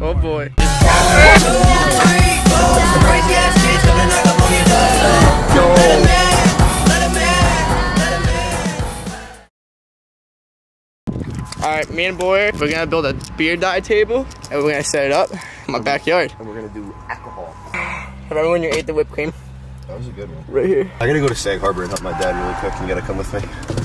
Oh boy. Alright, me and boy, we're gonna build a beer dye table and we're gonna set it up in my backyard. And we're gonna do alcohol. Remember when you ate the whipped cream? That was a good one. Right here. I gotta go to Sag Harbor and help my dad really quick. You gotta come with me.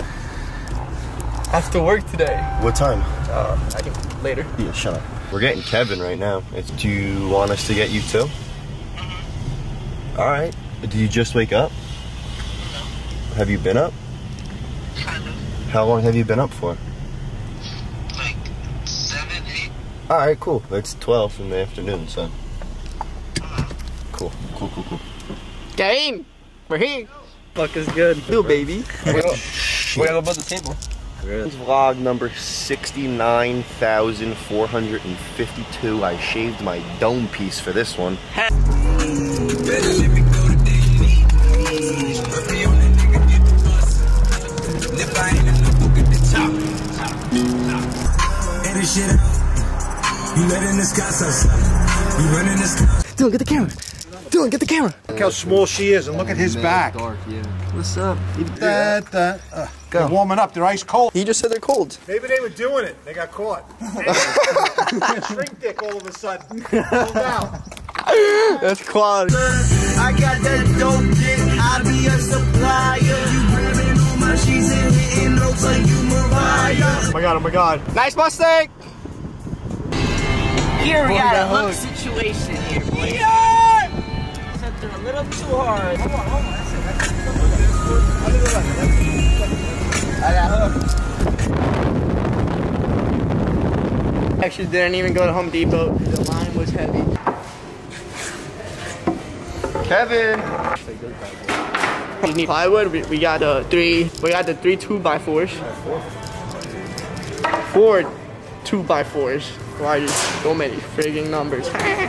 I have to work today. What time? I can later. Yeah, shut up. We're getting Kevin right now. Do you want us to get you too? Alright. Did you just wake up? No. Have you been up? Kind of. How long have you been up for? Like 7, 8. Alright, cool. It's 12 in the afternoon, so. Cool. Game! We're here! Fuck is good. Feel baby. We're gonna go build the table. It's vlog number 69,452. I shaved my dome piece for this one. Dylan, get the camera. Dylan, get the camera. Look how small she is, and look at his back. Dark, yeah. What's up? They're warming up. They're ice cold. He just said they're cold. Maybe they were doing it. They got caught. Shrink dick all of a sudden. Pulled out. That's quality. I got that dope dick. I be a supplier. You grabbing on my sheets and hitting notes like you Mariah. Oh my god, oh my god. Nice Mustang! Here we got a hook situation here, boys. Yeah! Something a little too hard. Hold on. That's it. I got hooked. Actually didn't even go to Home Depot. The line was heavy. Kevin! You need plywood. We got the three 2x4s. 4 2x4s. Why are so many frigging numbers?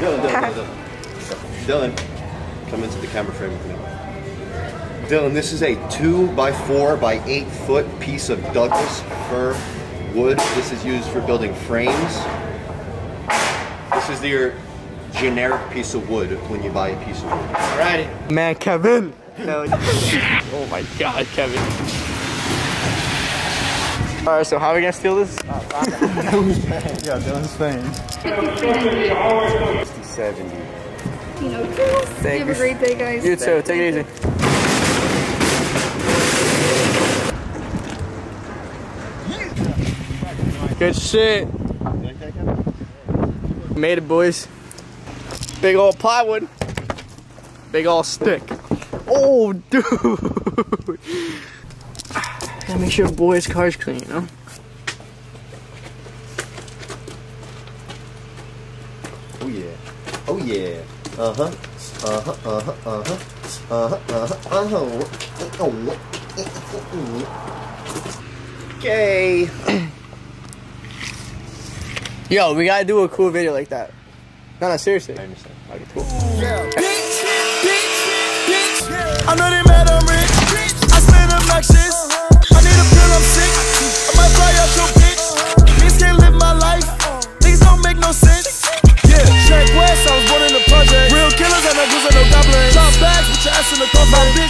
Dylan, come into the camera frame with me. Dylan, this is a 2x4 by 8 foot piece of Douglas fir wood. This is used for building frames. This is your generic piece of wood when you buy a piece of wood. Alrighty. Man, Kevin. No. Oh my god, Kevin. Alright, so how are we gonna steal this? Yeah, Dylan's fame. 70. You know, have a great day, guys. You too. Take it easy. Good shit. Made it, boys. Big old plywood. Big old stick. Oh, dude. Gotta make sure boys' car's clean, you know? Oh yeah. Oh yeah. Uh-huh. Okay. Yo, we gotta do a cool video like that. No, seriously. I understand. Okay, cool. I know they mad I'm rich. I spend obnoxious. I need a pill, I'm sick. I might fly out your bitch. Niggas can't live my life. Niggas don't make no sense. Yeah, Jack West, I was born in the project. Real killers and no goose and no goblins. Top bags with your ass in the coffin, bitch.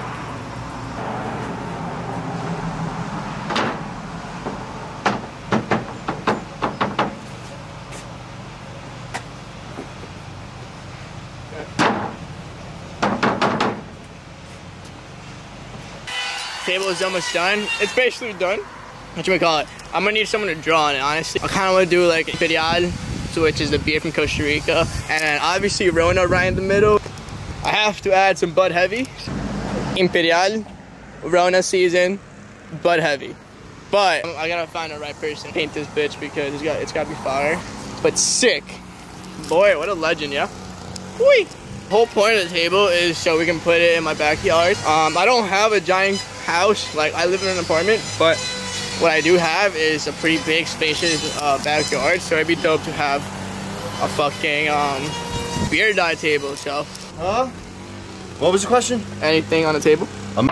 Table is almost done. It's basically done. What you call it? I'm gonna need someone to draw on it, honestly. I kinda wanna do like Imperial, so which is the beer from Costa Rica. And then obviously Rona right in the middle. I have to add some Bud Heavy. Imperial, Rona season, Bud Heavy. But I gotta find the right person to paint this bitch because it's gotta be fire. But sick. Boy, what a legend, yeah? Whee! The whole point of the table is so we can put it in my backyard. I don't have a giant house, like I live in an apartment, but what I do have is a pretty big spacious backyard, so it'd be dope to have a fucking beer dye table. So What was the question? anything on the table?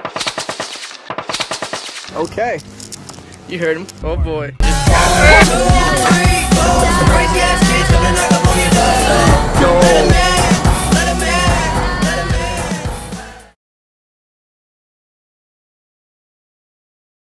Okay, you heard him. Oh boy.